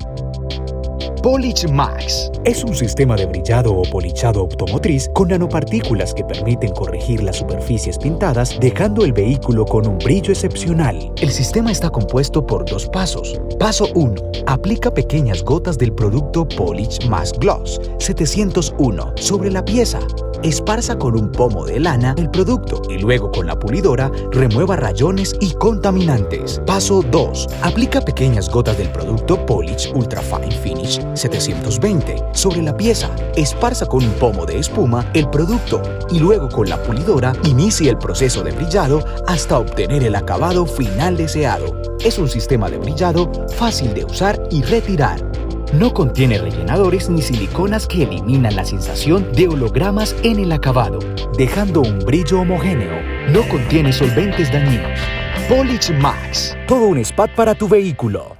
Polish Max es un sistema de brillado o polichado automotriz con nanopartículas que permiten corregir las superficies pintadas, dejando el vehículo con un brillo excepcional. El sistema está compuesto por 2 pasos. Paso 1. Aplica pequeñas gotas del producto Polish Max Gloss 701 sobre la pieza. Esparza con un pomo de lana el producto y luego con la pulidora remueva rayones y contaminantes. Paso 2. Aplica pequeñas gotas del producto Polish Ultra Fine Finish 720 sobre la pieza. Esparza con un pomo de espuma el producto y luego con la pulidora inicie el proceso de brillado hasta obtener el acabado final deseado. Es un sistema de brillado fácil de usar y retirar. No contiene rellenadores ni siliconas que eliminan la sensación de hologramas en el acabado, dejando un brillo homogéneo. No contiene solventes dañinos. Polish Max. Todo un spa para tu vehículo.